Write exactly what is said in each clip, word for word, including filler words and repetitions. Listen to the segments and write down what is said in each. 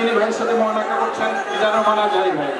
দিনী ভাইয়ের সাথে মহানাকা করছেন মিজানুর রহমান আজহারী ভাই।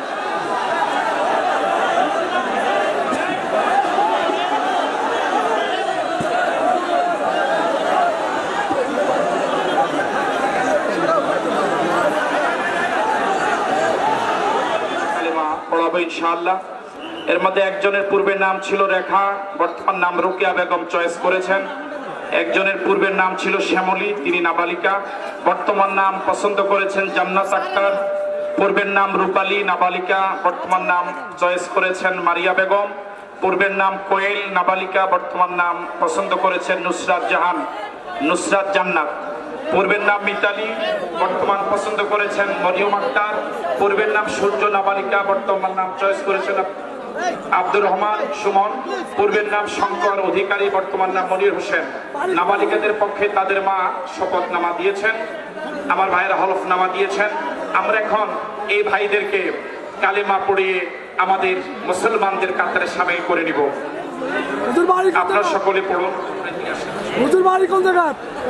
পড়াবো ইনশাআল্লাহ। এর মধ্যে একজনের পূর্বের নাম ছিল রেখা, বর্তমান নাম রুকিয়া বেগম চয়েস করেছেন। একজনের পূর্বের নাম ছিল শ্যামলী, তিনি নাবালিকা, বর্তমান নাম পছন্দ করেছেন জান্নাত আক্তার। পূর্বের নাম রূপালী, নাবালিকা, বর্তমান নাম চয়েস করেছেন মারিয়া বেগম। পূর্বের নাম কোয়েল, নাবালিকা, বর্তমান নাম পছন্দ করেছেন নুসরাত জাহান, নুসরাত জান্নাত। পূর্বের নাম মিতালি, বর্তমান পছন্দ করেছেন মরিয়ম আক্তার। পূর্বের নাম সূর্য, নাবালিকা, বর্তমান নাম চয়েস করেছেন আব্দুর রহমান সুমন। পূর্বের নাম শঙ্কর অধিকারী, বর্তমান নাম মনির হোসেন। নাবালিকাদের পক্ষে তাদের মা শপথনামা দিয়েছেন, আমার ভাইয়েরা হলফনামা দিয়েছেন। আমরা এখন এই ভাইদেরকে কালেমা পড়িয়ে আমাদের মুসলমানদের কাতারে সামিল করে নিব। আপনারা সকলে পড়ুন। হুজুর বাড়ি কোন জায়গা?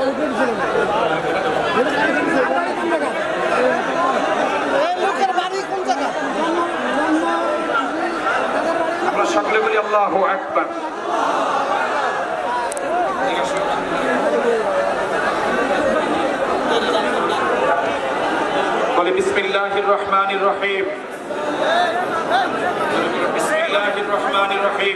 আমরা সকলে বলি আল্লাহু আকবার। বলি বিসমিল্লাহির রহমানির রহিম। বিসমিল্লাহির রহমানির রহিম।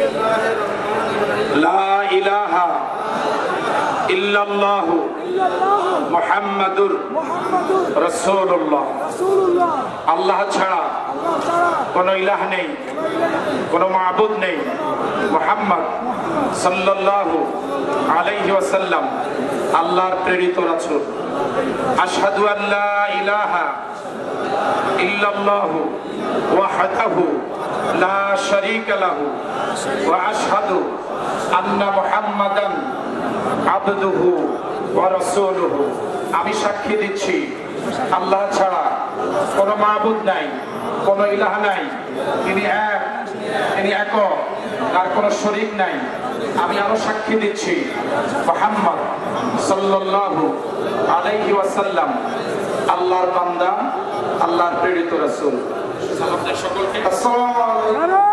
লা ইলাহা ইল্লাল্লাহু মুহাম্মাদুর রাসূলুল্লাহ। আল্লাহ ছাড়া কোনো ইলাহ নেই, কোনো মাবুদ নেই। মুহাম্মদ সাল্লাল্লাহু আলাইহি ওয়াসাল্লাম আল্লাহর প্রেরিত রাসূল। আশহাদু আল্লা ইলাহা ইল্লাল্লাহু ওয়াহদাহু লা শারীকা লাহু ওয়া আশহাদু আন্না মুহাম্মাদান আবদুহু ওয়া রাসূলুহু। আমি সাক্ষী দিচ্ছি আল্লাহ ছাড়া কোনো মাবুদ নাই, কোনো ইলাহ নাই। তিনি এক, তিনি একক, তার কোনো শরীক নাই। আমি আরো সাক্ষী দিচ্ছি মুহাম্মদ সাল্লাল্লাহু আলাইহি ওয়াসাল্লাম আল্লাহর বান্দা, আল্লাহর প্রেরিত রাসূল। আমাদের সকলকে আসসালামু আলাইকুম।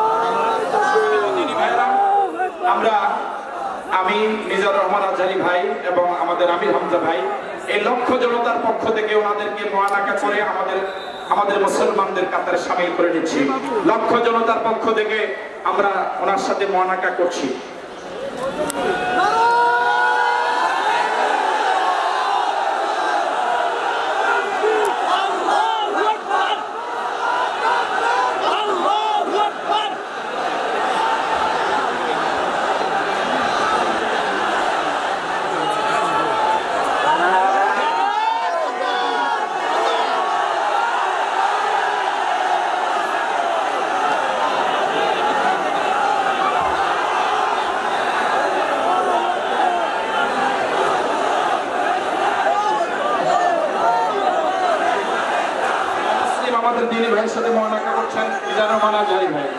আমরা আমি মিজানুর রহমান আজহারী ভাই এবং আমাদের আমির হামজা ভাই এই লক্ষ জনতার পক্ষ থেকে ওনাদেরকে মুআনাকা করে আমাদের আমাদের মুসলমানদের কাতারে শামিল করে নিচ্ছি। লক্ষ জনতার পক্ষ থেকে আমরা ওনার সাথে মুআনাকা করছি। আমাদের দিনী ভাইয়ের সাথে মুআনাকা করছেন মিজানুর রহমান আজহারী ভাই।